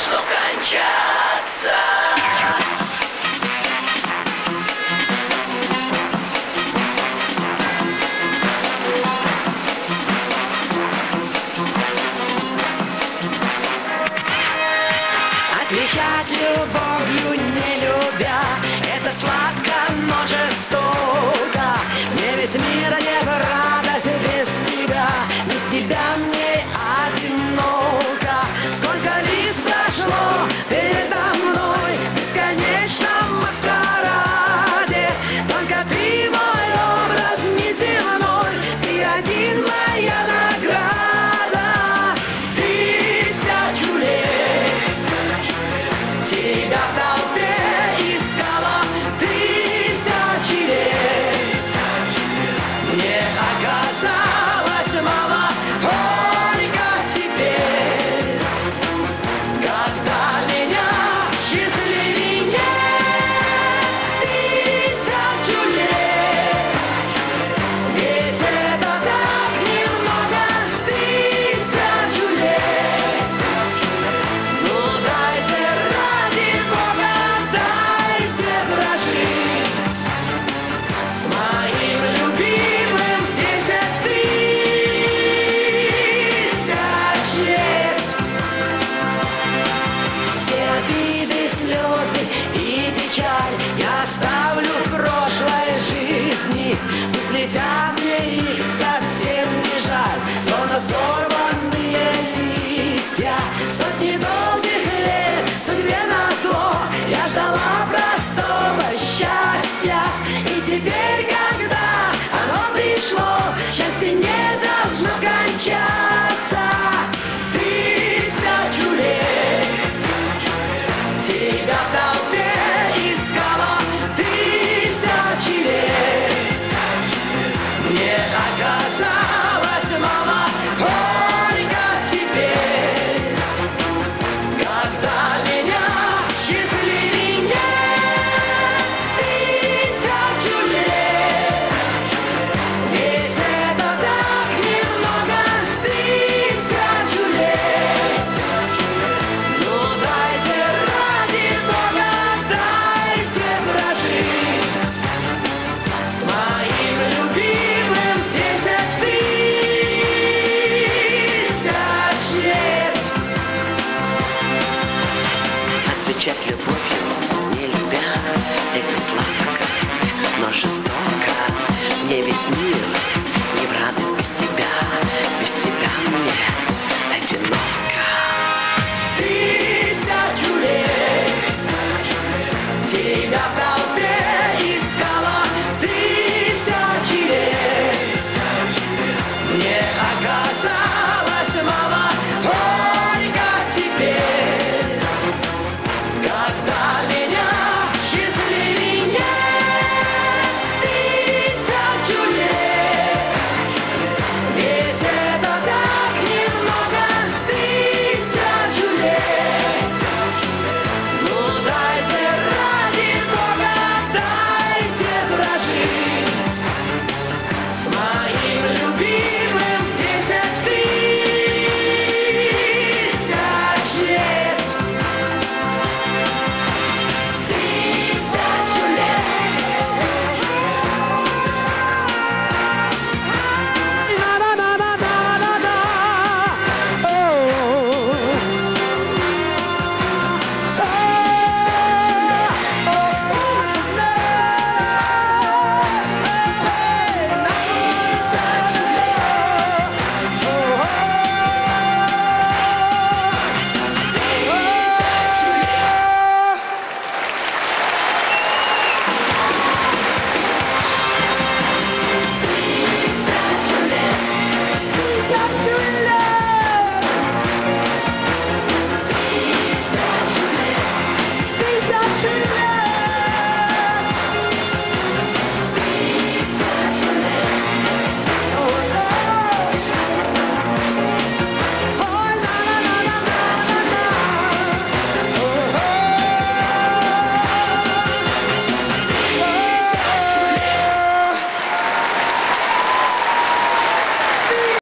должно кончаться. Отвечать любовью не любя, это сладко, но жестоко. Мне весь мир не в радость без тебя, без тебя мне одиноко. Сколько лет прошло передо мной в бесконечном маскараде, только ты мой образ неземной, ты один моя награда. Тысячу лет тебя в толпе искала, тысячи лет мне оказалось мало. Только теперь, когда меня счастливей нет, тысячу лет, ведь это так немного, тысячу лет. Ну дайте, ради Бога, дайте прожить с моим любимым 10 тысяч лет. Все обиды, слезы и печаль я оставлю в прошлой жизни. Пусть летят, мне их совсем не жаль, словно сорванные листья. Сотни долгих лет судьбе назло я ждала простого счастья. И теперь, когда оно пришло, счастье не должно кончаться. Тысячу лет тебя в толпе искала, тысячи лет мне оказалось мало. Только теперь, когда меня счастливей нет, тысячу лет, ведь это так немного, тысячу лет. Ну дайте, ради Бога, дайте прожить с моим любимым 10 тысяч лет. Отвечать любовью не любя, это сладко, но жестоко. Мне весь мир не в радость без тебя мне одиноко. Тысячу лет тебя в толпе искала, тысячи лет мне оказалось мало. Только теперь, когда меня счастливей нет, тысячу лет, ведь это так немного, тысячу лет. Ну дайте, ради Бога, дайте прожить с моим любимым 10 тысяч лет. Тысячу lет.